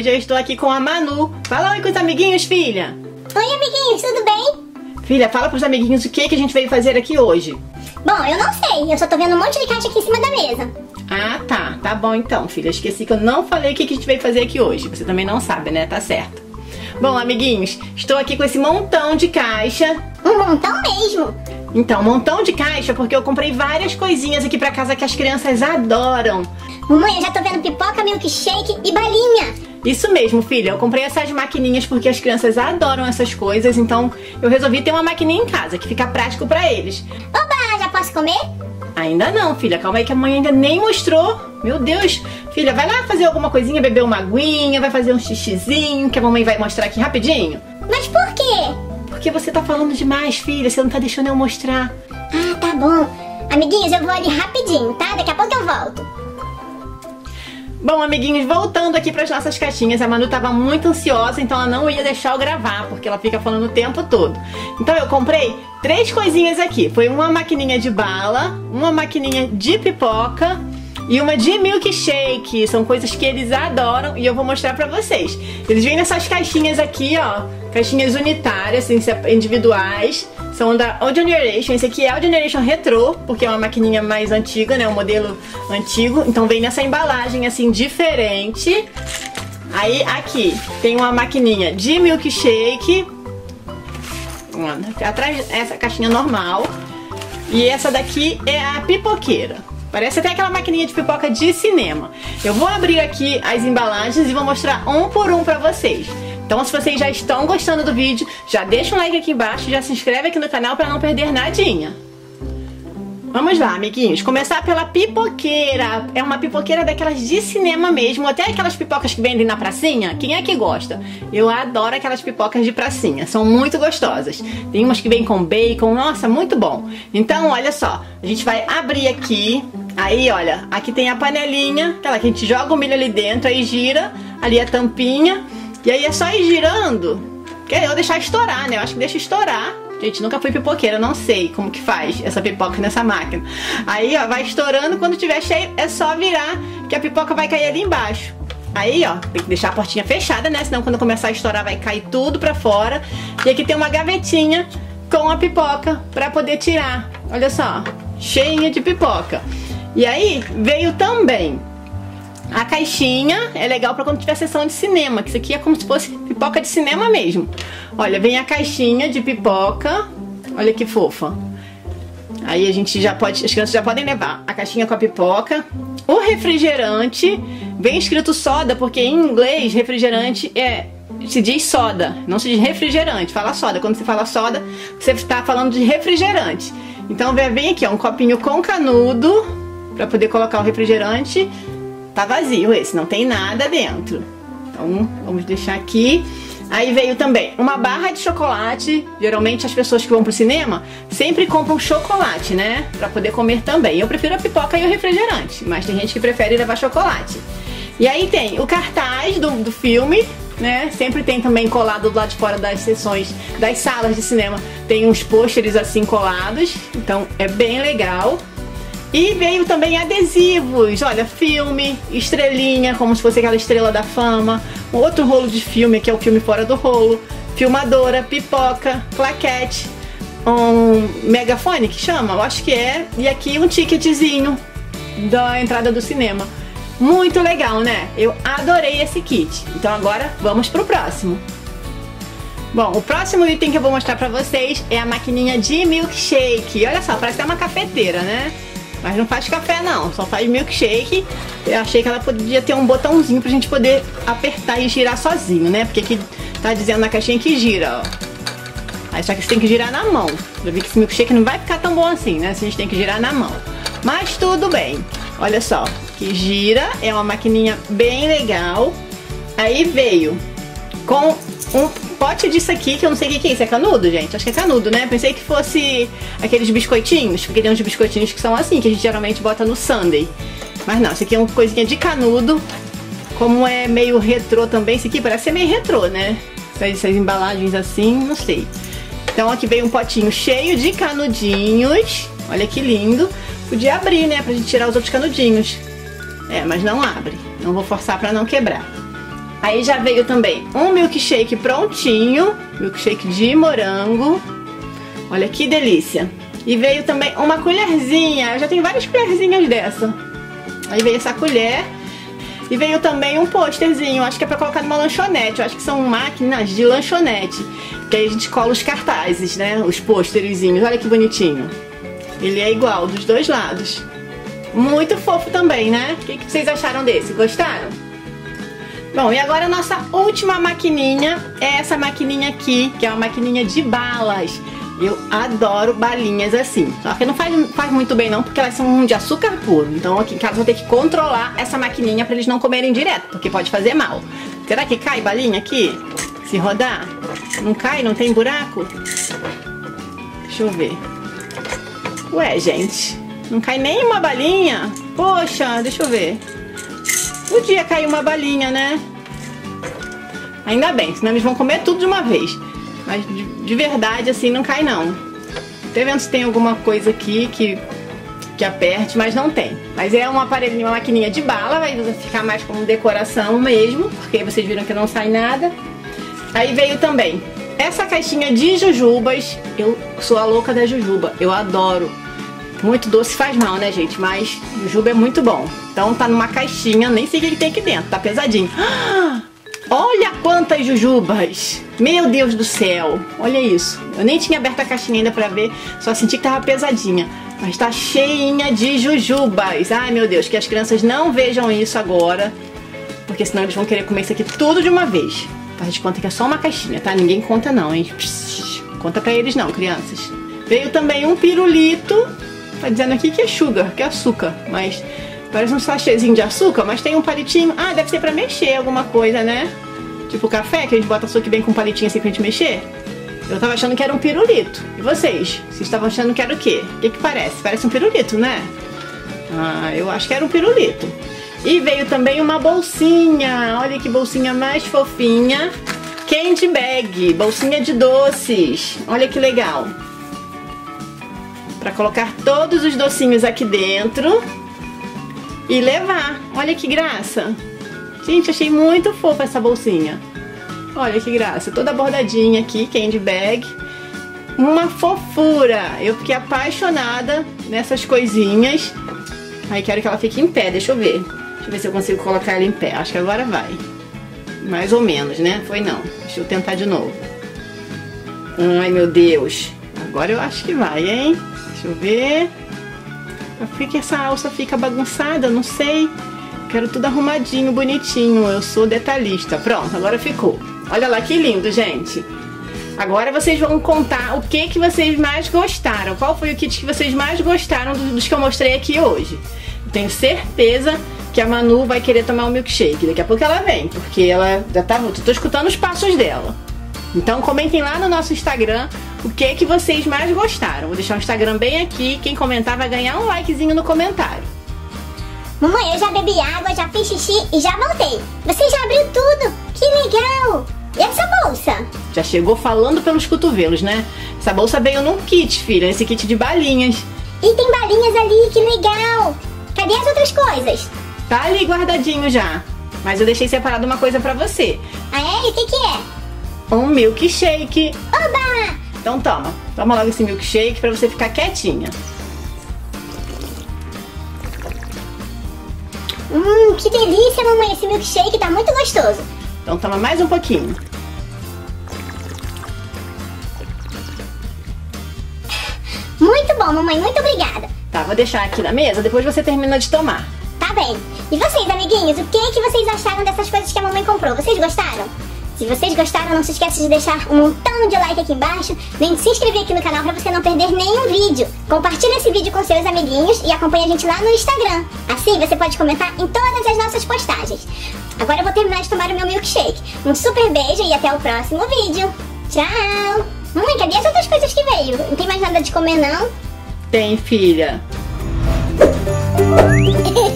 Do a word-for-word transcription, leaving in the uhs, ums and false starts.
Hoje eu estou aqui com a Manu. Fala oi com os amiguinhos, filha. Oi, amiguinhos, tudo bem? Filha, fala pros amiguinhos o que, que a gente veio fazer aqui hoje. Bom, eu não sei, eu só tô vendo um monte de caixa aqui em cima da mesa. Ah, tá. Tá bom então, filha. Esqueci que eu não falei o que, que a gente veio fazer aqui hoje. Você também não sabe, né? Tá certo. Bom, amiguinhos, estou aqui com esse montão de caixa. Um montão mesmo? Então, um montão de caixa porque eu comprei várias coisinhas aqui pra casa que as crianças adoram. Mamãe, eu já tô vendo pipoca, milkshake e balinha. Isso mesmo, filha. Eu comprei essas maquininhas porque as crianças adoram essas coisas. Então, eu resolvi ter uma maquininha em casa que fica prático pra eles. Oba, já posso comer? Ainda não, filha. Calma aí que a mãe ainda nem mostrou. Meu Deus. Filha, vai lá fazer alguma coisinha, beber uma aguinha, vai fazer um xixizinho que a mamãe vai mostrar aqui rapidinho. Mas por quê? Porque você tá falando demais, filha. Você não tá deixando eu mostrar. Ah, tá bom. Amiguinhos, eu vou ali rapidinho, tá? Daqui a pouco eu volto. Bom, amiguinhos, voltando aqui para as nossas caixinhas, a Manu tava muito ansiosa, então ela não ia deixar eu gravar, porque ela fica falando o tempo todo. Então eu comprei três coisinhas aqui. Foi uma maquininha de bala, uma maquininha de pipoca e uma de milkshake. São coisas que eles adoram e eu vou mostrar pra vocês. Eles vêm nessas caixinhas aqui, ó, caixinhas unitárias, individuais. São da Old Generation. Esse aqui é o Generation Retro, porque é uma maquininha mais antiga, né? Um modelo antigo. Então vem nessa embalagem assim diferente. Aí aqui tem uma maquininha de milkshake. Atrás essa caixinha normal. E essa daqui é a pipoqueira. Parece até aquela maquininha de pipoca de cinema. Eu vou abrir aqui as embalagens e vou mostrar um por um pra vocês. Então, se vocês já estão gostando do vídeo, já deixa um like aqui embaixo e já se inscreve aqui no canal pra não perder nadinha. Vamos lá, amiguinhos. Começar pela pipoqueira. É uma pipoqueira daquelas de cinema mesmo. Até aquelas pipocas que vendem na pracinha. Quem é que gosta? Eu adoro aquelas pipocas de pracinha. São muito gostosas. Tem umas que vêm com bacon. Nossa, muito bom. Então, olha só. A gente vai abrir aqui. Aí, olha. Aqui tem a panelinha. Aquela que a gente joga o milho ali dentro. Aí gira. Ali a tampinha. E aí é só ir girando. Que aí eu deixar estourar, né? Eu acho que deixa estourar. Gente, nunca fui pipoqueira, não sei como que faz essa pipoca nessa máquina. Aí, ó, vai estourando, quando tiver cheio é só virar que a pipoca vai cair ali embaixo. Aí, ó, tem que deixar a portinha fechada, né? Senão quando começar a estourar vai cair tudo pra fora. E aqui tem uma gavetinha com a pipoca pra poder tirar. Olha só, cheinha de pipoca. E aí, veio também a caixinha. É legal pra quando tiver sessão de cinema, que isso aqui é como se fosse pipoca de cinema mesmo. Olha, vem a caixinha de pipoca. Olha que fofa. Aí a gente já pode, as crianças já podem levar a caixinha com a pipoca. O refrigerante, vem escrito soda, porque em inglês refrigerante é, se diz soda, não se diz refrigerante, fala soda. Quando você fala soda, você está falando de refrigerante. Então vem aqui, ó, um copinho com canudo pra poder colocar o refrigerante. Tá vazio esse, não tem nada dentro. Então, vamos deixar aqui. Aí veio também uma barra de chocolate. Geralmente as pessoas que vão pro cinema sempre compram chocolate, né? Pra poder comer também. Eu prefiro a pipoca e o refrigerante, mas tem gente que prefere levar chocolate. E aí tem o cartaz do, do filme, né? Sempre tem também colado do lado de fora das sessões, das salas de cinema. Tem uns pôsteres assim colados, então é bem legal. E veio também adesivos, olha, filme, estrelinha, como se fosse aquela estrela da fama, um outro rolo de filme, que é o filme fora do rolo, filmadora, pipoca, claquete, um megafone que chama, eu acho que é, e aqui um ticketzinho da entrada do cinema. Muito legal, né? Eu adorei esse kit. Então agora vamos pro próximo. Bom, o próximo item que eu vou mostrar pra vocês é a maquininha de milkshake. Olha só, parece até uma cafeteira, né? Mas não faz café não, só faz milkshake. Eu achei que ela podia ter um botãozinho pra gente poder apertar e girar sozinho, né? Porque aqui tá dizendo na caixinha que gira, ó. Aí só que você tem que girar na mão. Eu vi que esse milkshake não vai ficar tão bom assim, né? Se a gente tem que girar na mão. Mas tudo bem. Olha só, que gira, é uma maquininha bem legal. Aí veio com um pote disso aqui, que eu não sei o que é isso. É canudo, gente? Acho que é canudo, né? Pensei que fosse aqueles biscoitinhos, porque tem uns biscoitinhos que são assim, que a gente geralmente bota no sundae. Mas não, isso aqui é uma coisinha de canudo. Como é meio retrô também, isso aqui parece ser meio retrô, né? Essas, essas embalagens assim, não sei. Então aqui veio um potinho cheio de canudinhos. Olha que lindo. Podia abrir, né? Pra gente tirar os outros canudinhos. É, mas não abre. Não vou forçar pra não quebrar. Aí já veio também um milkshake prontinho, milkshake de morango. Olha que delícia. E veio também uma colherzinha, eu já tenho várias colherzinhas dessa. Aí veio essa colher. E veio também um pôsterzinho, acho que é pra colocar numa lanchonete. Eu acho que são máquinas de lanchonete, que aí a gente cola os cartazes, né? Os pôsterzinhos, olha que bonitinho. Ele é igual dos dois lados. Muito fofo também, né? O que, que vocês acharam desse? Gostaram? Bom, e agora a nossa última maquininha é essa maquininha aqui, que é uma maquininha de balas. Eu adoro balinhas assim. Só que não faz, faz muito bem não, porque elas são de açúcar puro. Então aqui em casa eu vou ter que controlar essa maquininha pra eles não comerem direto, porque pode fazer mal. Será que cai balinha aqui? Se rodar? Não cai? Não tem buraco? Deixa eu ver. Ué, gente. Não cai nem uma balinha? Poxa, deixa eu ver. Podia cair uma balinha, né? Ainda bem, senão eles vão comer tudo de uma vez. Mas de, de verdade, assim, não cai não. Tô vendo se tem alguma coisa aqui que, que aperte, mas não tem. Mas é um aparelhinho, uma maquininha de bala, vai ficar mais como decoração mesmo, porque vocês viram que não sai nada. Aí veio também essa caixinha de jujubas. Eu sou a louca da jujuba, eu adoro. Muito doce faz mal, né, gente? Mas jujuba é muito bom. Então tá numa caixinha, nem sei o que tem aqui dentro, tá pesadinho. Ah! Olha quantas jujubas! Meu Deus do céu! Olha isso. Eu nem tinha aberto a caixinha ainda pra ver, só senti que tava pesadinha. Mas tá cheinha de jujubas. Ai, meu Deus, que as crianças não vejam isso agora, porque senão eles vão querer comer isso aqui tudo de uma vez. Faz de conta que é só uma caixinha, tá? Ninguém conta não, hein? Psh, conta pra eles não, crianças. Veio também um pirulito. Tá dizendo aqui que é sugar, que é açúcar, mas parece um sachêzinho de açúcar, mas tem um palitinho. Ah, deve ser pra mexer alguma coisa, né? Tipo café, que a gente bota açúcar e vem com um palitinho assim pra gente mexer. Eu tava achando que era um pirulito. E vocês? Vocês estavam achando que era o quê? O que que parece? Parece um pirulito, né? Ah, eu acho que era um pirulito. E veio também uma bolsinha. Olha que bolsinha mais fofinha. Candy bag, bolsinha de doces. Olha que legal. Pra colocar todos os docinhos aqui dentro e levar. Olha que graça. Gente, achei muito fofa essa bolsinha. Olha que graça. Toda bordadinha aqui, candy bag. Uma fofura. Eu fiquei apaixonada nessas coisinhas. Aí quero que ela fique em pé, deixa eu ver. Deixa eu ver se eu consigo colocar ela em pé. Acho que agora vai. Mais ou menos, né? Foi não. Deixa eu tentar de novo. Ai, meu Deus. Agora eu acho que vai, hein? Deixa eu ver. Por que essa alça fica bagunçada? Não sei. Quero tudo arrumadinho, bonitinho. Eu sou detalhista. Pronto, agora ficou. Olha lá que lindo, gente. Agora vocês vão contar o que que vocês mais gostaram. Qual foi o kit que vocês mais gostaram dos que eu mostrei aqui hoje? Eu tenho certeza que a Manu vai querer tomar um milkshake. Daqui a pouco ela vem, porque ela já tá... Eu tô escutando os passos dela. Então comentem lá no nosso Instagram o que que vocês mais gostaram. Vou deixar o Instagram bem aqui. Quem comentar vai ganhar um likezinho no comentário. Mamãe, eu já bebi água, já fiz xixi e já voltei. Você já abriu tudo? Que legal! E essa bolsa? Já chegou falando pelos cotovelos, né? Essa bolsa veio num kit, filha. Esse kit de balinhas. E tem balinhas ali, que legal! Cadê as outras coisas? Tá ali guardadinho já. Mas eu deixei separado uma coisa pra você. Ah, é? E o que que é? Um milkshake. Oba! Então toma. Toma logo esse milkshake pra você ficar quietinha. Hum, que delícia, mamãe. Esse milkshake tá muito gostoso. Então toma mais um pouquinho. Muito bom, mamãe. Muito obrigada. Tá, vou deixar aqui na mesa, depois você termina de tomar. Tá bem. E vocês, amiguinhos, o que que vocês acharam dessas coisas que a mamãe comprou? Vocês gostaram? Se vocês gostaram, não se esqueça de deixar um montão de like aqui embaixo, nem de se inscrever aqui no canal pra você não perder nenhum vídeo. Compartilhe esse vídeo com seus amiguinhos e acompanhe a gente lá no Instagram. Assim você pode comentar em todas as nossas postagens. Agora eu vou terminar de tomar o meu milkshake. Um super beijo e até o próximo vídeo. Tchau! Mamãe, cadê as outras coisas que veio? Não tem mais nada de comer, não? Tem, filha.